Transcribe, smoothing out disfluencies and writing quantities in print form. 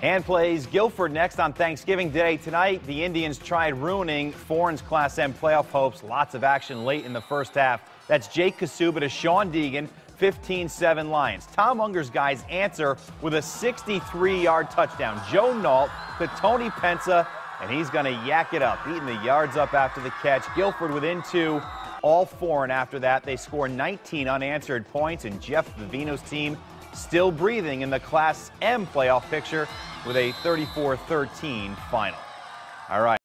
And plays Guilford next on Thanksgiving Day tonight. The Indians tried ruining Foran's Class M playoff hopes. Lots of action late in the first half. That's Jake Kasuba to Sean Deegan, 15-7 Lions. Tom Unger's guys answer with a 63-yard touchdown. Joe Nault to Tony Pensa, and he's going to yak it up, eating the yards up after the catch. Guilford within 2, all Foran after that. They score 19 unanswered points, and Jeff Vivino's team still breathing in the Class M playoff picture with a 34-13 final. All right.